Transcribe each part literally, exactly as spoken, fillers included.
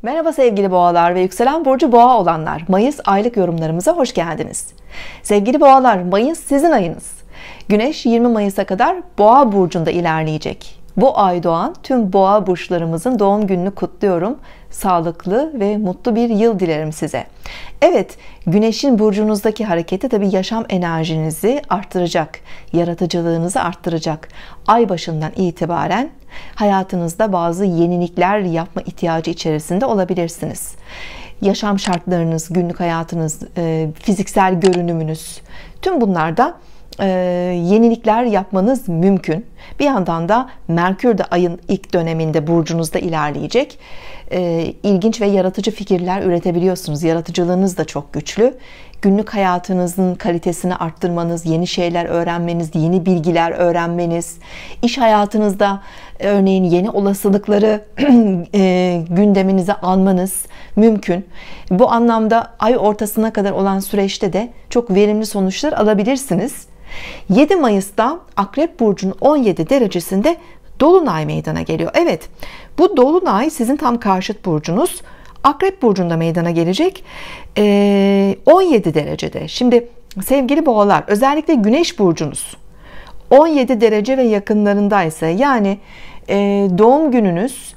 Merhaba sevgili boğalar ve yükselen burcu boğa olanlar, Mayıs aylık yorumlarımıza hoş geldiniz. Sevgili boğalar, Mayıs sizin ayınız. Güneş yirmi Mayıs'a kadar boğa burcunda ilerleyecek. Bu ay doğan tüm boğa burçlarımızın doğum gününü kutluyorum. Sağlıklı ve mutlu bir yıl dilerim size. Evet, Güneş'in burcunuzdaki hareketi tabii yaşam enerjinizi arttıracak, yaratıcılığınızı arttıracak. Ay başından itibaren hayatınızda bazı yenilikler yapma ihtiyacı içerisinde olabilirsiniz. Yaşam şartlarınız, günlük hayatınız, fiziksel görünümünüz, tüm bunlarda yenilikler yapmanız mümkün. Bir yandan da Merkür de ayın ilk döneminde burcunuzda ilerleyecek. İlginç ve yaratıcı fikirler üretebiliyorsunuz. Yaratıcılığınız da çok güçlü. Günlük hayatınızın kalitesini arttırmanız, yeni şeyler öğrenmeniz, yeni bilgiler öğrenmeniz, iş hayatınızda örneğin yeni olasılıkları gündeminize almanız mümkün. Bu anlamda ay ortasına kadar olan süreçte de çok verimli sonuçlar alabilirsiniz. yedi Mayıs'ta Akrep burcunun on yedi derecesinde dolunay meydana geliyor. Evet, bu dolunay sizin tam karşıt burcunuz Akrep burcunda meydana gelecek. on yedi derecede. Şimdi sevgili boğalar, özellikle Güneş burcunuz on yedi derece ve yakınlarındaysa, yani doğum gününüz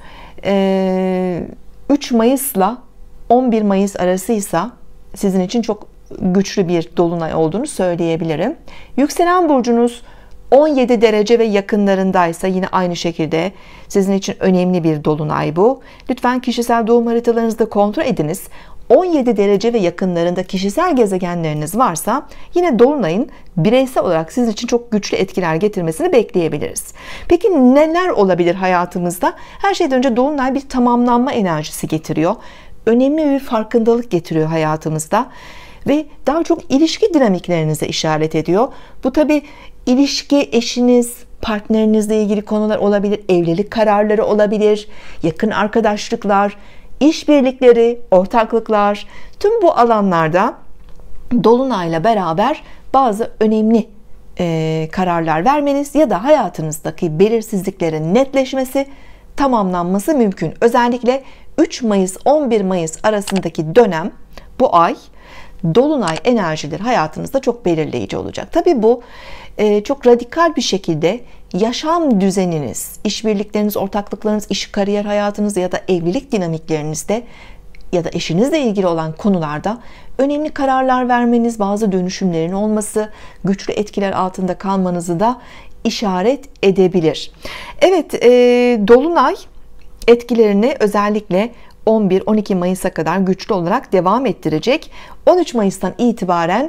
üç Mayıs'la on bir Mayıs arasıysa sizin için çok güçlü bir dolunay olduğunu söyleyebilirim. Yükselen burcunuz on yedi derece ve yakınlarındaysa yine aynı şekilde sizin için önemli bir dolunay bu. Lütfen kişisel doğum haritalarınızı da kontrol ediniz. on yedi derece ve yakınlarında kişisel gezegenleriniz varsa yine dolunayın bireysel olarak sizin için çok güçlü etkiler getirmesini bekleyebiliriz. Peki neler olabilir hayatımızda? Her şeyden önce dolunay bir tamamlanma enerjisi getiriyor. Önemli bir farkındalık getiriyor hayatımızda ve daha çok ilişki dinamiklerinize işaret ediyor. Bu tabi ilişki, eşiniz, partnerinizle ilgili konular olabilir, evlilik kararları olabilir, yakın arkadaşlıklar, işbirlikleri, ortaklıklar, tüm bu alanlarda dolunayla beraber bazı önemli e, kararlar vermeniz ya da hayatınızdaki belirsizliklerin netleşmesi, tamamlanması mümkün. Özellikle üç Mayıs on bir Mayıs arasındaki dönem, bu ay dolunay enerjileri hayatınızda çok belirleyici olacak. Tabii bu e, çok radikal bir şekilde yaşam düzeniniz, işbirlikleriniz, ortaklıklarınız, iş, kariyer hayatınız ya da evlilik dinamiklerinizde ya da eşinizle ilgili olan konularda önemli kararlar vermeniz, bazı dönüşümlerin olması, güçlü etkiler altında kalmanızı da işaret edebilir. Evet, e, dolunay etkilerini özellikle on bir on iki Mayıs'a kadar güçlü olarak devam ettirecek. on üç Mayıs'tan itibaren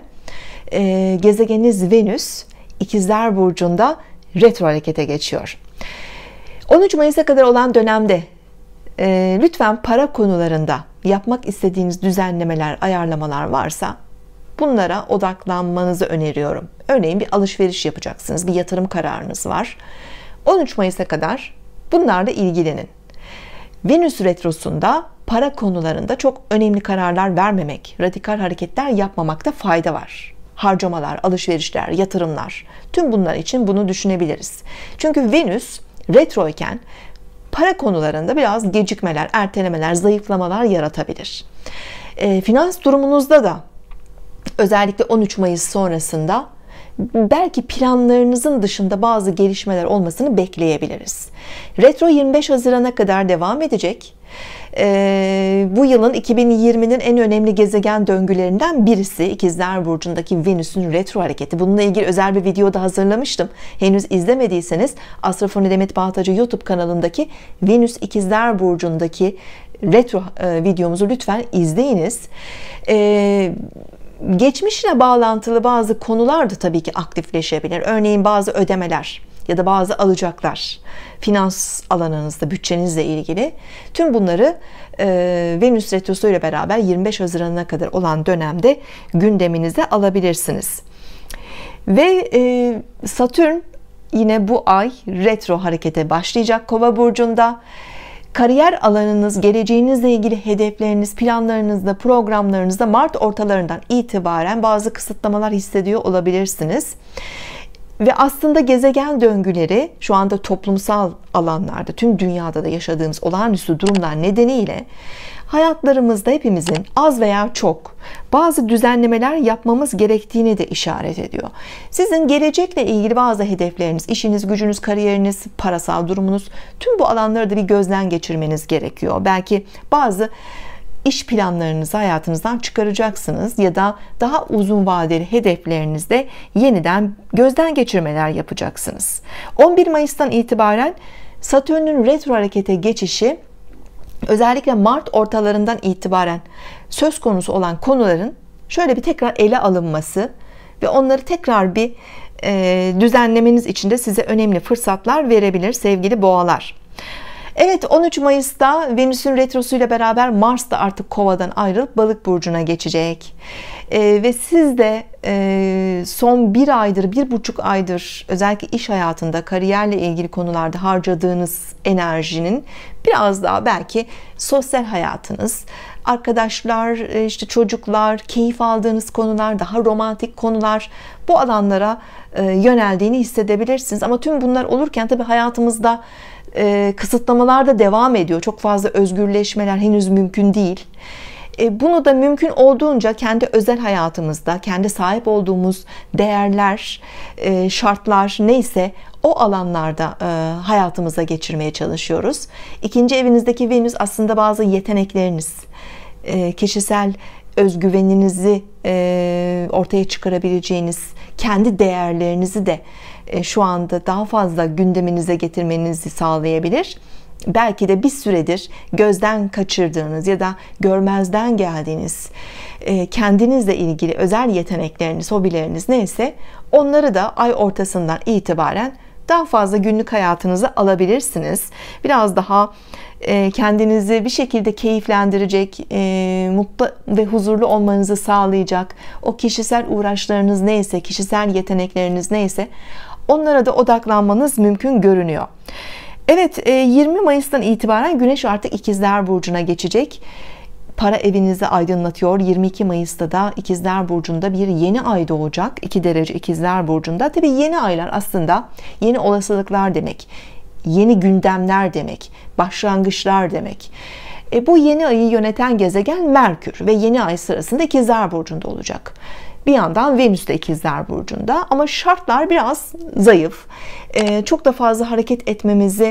e, gezegeniniz Venüs İkizler burcunda retro harekete geçiyor. on üç Mayıs'a kadar olan dönemde e, lütfen para konularında yapmak istediğiniz düzenlemeler, ayarlamalar varsa bunlara odaklanmanızı öneriyorum. Örneğin bir alışveriş yapacaksınız, bir yatırım kararınız var. on üç Mayıs'a kadar bunlarla ilgilenin. Venüs retrosunda para konularında çok önemli kararlar vermemek, radikal hareketler yapmamakta fayda var. Harcamalar, alışverişler, yatırımlar, tüm bunlar için bunu düşünebiliriz. Çünkü Venüs retro iken para konularında biraz gecikmeler, ertelemeler, zayıflamalar yaratabilir. E, finans durumunuzda da özellikle on üç Mayıs sonrasında belki planlarınızın dışında bazı gelişmeler olmasını bekleyebiliriz. Retro yirmi beş Haziran'a kadar devam edecek. Ee, bu yılın iki bin yirminin en önemli gezegen döngülerinden birisi İkizler burcundaki Venüs'ün retro hareketi. Bununla ilgili özel bir video da hazırlamıştım. Henüz izlemediyseniz Astrofoni Demet Baltacı YouTube kanalındaki Venüs İkizler burcundaki retro e, videomuzu lütfen izleyiniz. Ee, Geçmişle bağlantılı bazı konular da tabii ki aktifleşebilir. Örneğin bazı ödemeler ya da bazı alacaklar, finans alanınızda, bütçenizle ilgili. Tüm bunları e, Venüs retrosu ile beraber yirmi beş Haziran'a kadar olan dönemde gündeminize alabilirsiniz. Ve e, Satürn yine bu ay retro harekete başlayacak Kova burcunda. Kariyer alanınız, geleceğinizle ilgili hedefleriniz, planlarınızda, programlarınızda Mart ortalarından itibaren bazı kısıtlamalar hissediyor olabilirsiniz. Ve aslında gezegen döngüleri şu anda toplumsal alanlarda, tüm dünyada da yaşadığımız olağanüstü durumlar nedeniyle hayatlarımızda hepimizin az veya çok bazı düzenlemeler yapmamız gerektiğini de işaret ediyor. Sizin gelecekle ilgili bazı hedefleriniz, işiniz, gücünüz, kariyeriniz, parasal durumunuz, tüm bu alanları da bir gözden geçirmeniz gerekiyor. Belki bazı iş planlarınızı hayatınızdan çıkaracaksınız ya da daha uzun vadeli hedeflerinizde yeniden gözden geçirmeler yapacaksınız. on bir Mayıs'tan itibaren Satürn'ün retro harekete geçişi özellikle Mart ortalarından itibaren söz konusu olan konuların şöyle bir tekrar ele alınması ve onları tekrar bir e, düzenlemeniz için de size önemli fırsatlar verebilir sevgili boğalar. Evet, on üç Mayıs'ta Venüs'ün retrosuyla beraber Mars da artık Kova'dan ayrılıp Balık burcuna geçecek. Ee, ve siz de e, son bir aydır, bir buçuk aydır özellikle iş hayatında, kariyerle ilgili konularda harcadığınız enerjinin biraz daha belki sosyal hayatınız, arkadaşlar, işte çocuklar, keyif aldığınız konular, daha romantik konular, bu alanlara e, yöneldiğini hissedebilirsiniz. Ama tüm bunlar olurken tabii hayatımızda e, kısıtlamalar da devam ediyor. Çok fazla özgürleşmeler henüz mümkün değil. E, bunu da mümkün olduğunca kendi özel hayatımızda, kendi sahip olduğumuz değerler, e, şartlar neyse o alanlarda e, hayatımıza geçirmeye çalışıyoruz. İkinci evinizdeki Venüs aslında bazı yetenekleriniz, e, kişisel özgüveninizi e, ortaya çıkarabileceğiniz, kendi değerlerinizi de e, şu anda daha fazla gündeminize getirmenizi sağlayabilir. Belki de bir süredir gözden kaçırdığınız ya da görmezden geldiğiniz e, kendinizle ilgili özel yetenekleriniz, hobileriniz neyse onları da ay ortasından itibaren daha fazla günlük hayatınıza alabilirsiniz. Biraz daha e, kendinizi bir şekilde keyiflendirecek, e, mutlu ve huzurlu olmanızı sağlayacak o kişisel uğraşlarınız neyse, kişisel yetenekleriniz neyse onlara da odaklanmanız mümkün görünüyor. Evet, yirmi Mayıs'tan itibaren Güneş artık İkizler Burcu'na geçecek. Para evinizi aydınlatıyor. yirmi iki Mayıs'ta da İkizler Burcu'nda bir yeni ay doğacak. iki derece İkizler Burcu'nda. Tabii yeni aylar aslında yeni olasılıklar demek. Yeni gündemler demek. Başlangıçlar demek. E, bu yeni ayı yöneten gezegen Merkür ve yeni ay sırasında İkizler Burcu'nda olacak. Bir yandan Venüs de İkizler Burcu'nda ama şartlar biraz zayıf. Ee, çok da fazla hareket etmemizi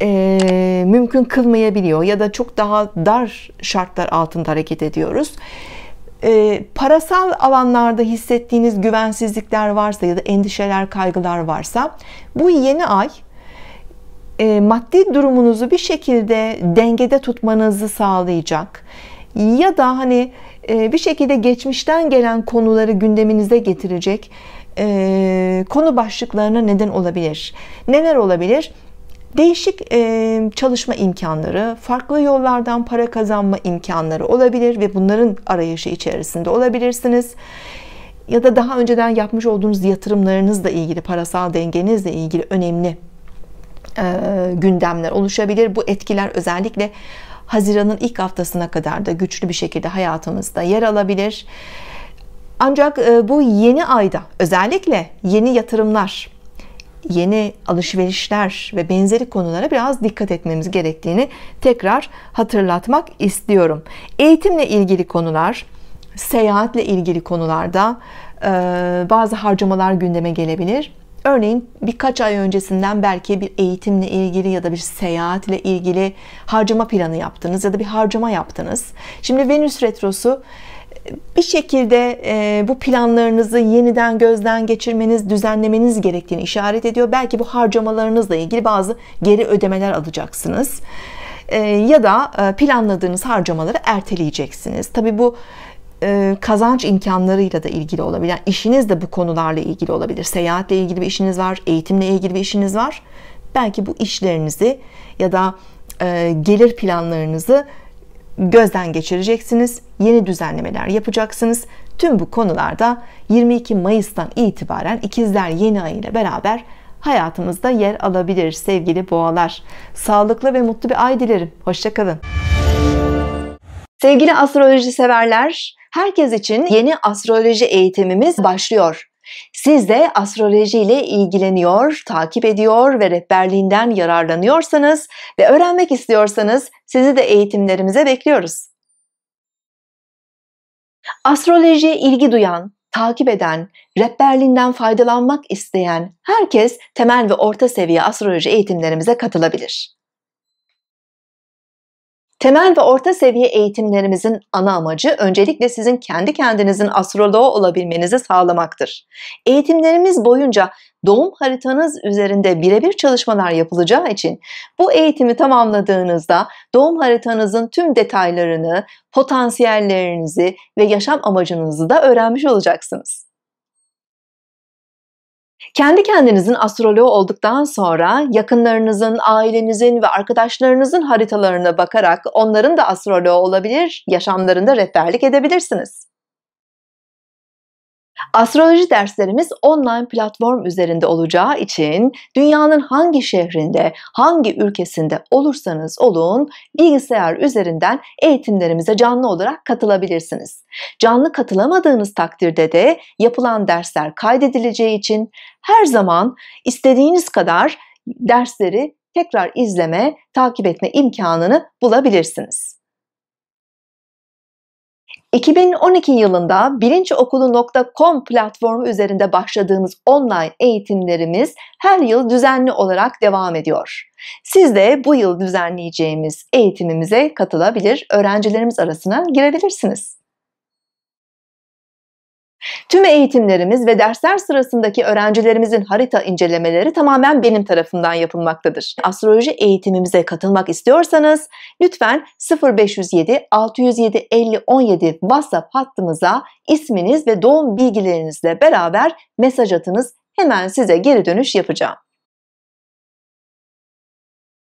e, mümkün kılmayabiliyor ya da çok daha dar şartlar altında hareket ediyoruz. Ee, parasal alanlarda hissettiğiniz güvensizlikler varsa ya da endişeler, kaygılar varsa bu yeni ay e, maddi durumunuzu bir şekilde dengede tutmanızı sağlayacak. Ya da hani bir şekilde geçmişten gelen konuları gündeminize getirecek konu başlıklarına neden olabilir. Neler olabilir? Değişik çalışma imkanları, farklı yollardan para kazanma imkanları olabilir ve bunların arayışı içerisinde olabilirsiniz. Ya da daha önceden yapmış olduğunuz yatırımlarınızla ilgili, parasal dengenizle ilgili önemli gündemler oluşabilir. Bu etkiler özellikle Haziran'ın ilk haftasına kadar da güçlü bir şekilde hayatımızda yer alabilir. Ancak bu yeni ayda özellikle yeni yatırımlar, yeni alışverişler ve benzeri konulara biraz dikkat etmemiz gerektiğini tekrar hatırlatmak istiyorum. Eğitimle ilgili konular, seyahatle ilgili konularda bazı harcamalar gündeme gelebilir. Örneğin birkaç ay öncesinden belki bir eğitimle ilgili ya da bir seyahatle ilgili harcama planı yaptınız ya da bir harcama yaptınız. Şimdi Venüs retrosu bir şekilde bu planlarınızı yeniden gözden geçirmeniz, düzenlemeniz gerektiğini işaret ediyor. Belki bu harcamalarınızla ilgili bazı geri ödemeler alacaksınız. Ya da planladığınız harcamaları erteleyeceksiniz. Tabii bu kazanç imkanlarıyla da ilgili olabilir. Yani işiniz de bu konularla ilgili olabilir. Seyahatle ilgili bir işiniz var, eğitimle ilgili bir işiniz var. Belki bu işlerinizi ya da gelir planlarınızı gözden geçireceksiniz. Yeni düzenlemeler yapacaksınız. Tüm bu konularda yirmi iki Mayıs'tan itibaren İkizler yeni ayı ile beraber hayatımızda yer alabilir sevgili boğalar. Sağlıklı ve mutlu bir ay dilerim. Hoşça kalın. Sevgili astroloji severler, herkes için yeni astroloji eğitimimiz başlıyor. Siz de astroloji ile ilgileniyor, takip ediyor ve rehberliğinden yararlanıyorsanız ve öğrenmek istiyorsanız sizi de eğitimlerimize bekliyoruz. Astrolojiye ilgi duyan, takip eden, rehberliğinden faydalanmak isteyen herkes temel ve orta seviye astroloji eğitimlerimize katılabilir. Temel ve orta seviye eğitimlerimizin ana amacı öncelikle sizin kendi kendinizin astroloğu olabilmenizi sağlamaktır. Eğitimlerimiz boyunca doğum haritanız üzerinde birebir çalışmalar yapılacağı için bu eğitimi tamamladığınızda doğum haritanızın tüm detaylarını, potansiyellerinizi ve yaşam amacınızı da öğrenmiş olacaksınız. Kendi kendinizin astroloğu olduktan sonra yakınlarınızın, ailenizin ve arkadaşlarınızın haritalarına bakarak onların da astroloğu olabilir, yaşamlarında rehberlik edebilirsiniz. Astroloji derslerimiz online platform üzerinde olacağı için dünyanın hangi şehrinde, hangi ülkesinde olursanız olun bilgisayar üzerinden eğitimlerimize canlı olarak katılabilirsiniz. Canlı katılamadığınız takdirde de yapılan dersler kaydedileceği için her zaman istediğiniz kadar dersleri tekrar izleme, takip etme imkanını bulabilirsiniz. iki bin on iki yılında bilinçokulu nokta com platformu üzerinde başladığımız online eğitimlerimiz her yıl düzenli olarak devam ediyor. Siz de bu yıl düzenleyeceğimiz eğitimimize katılabilir, öğrencilerimiz arasına girebilirsiniz. Tüm eğitimlerimiz ve dersler sırasındaki öğrencilerimizin harita incelemeleri tamamen benim tarafımdan yapılmaktadır. Astroloji eğitimimize katılmak istiyorsanız lütfen sıfır beş yüz yedi altı yüz yedi elli on yedi WhatsApp hattımıza isminiz ve doğum bilgilerinizle beraber mesaj atınız. Hemen size geri dönüş yapacağım.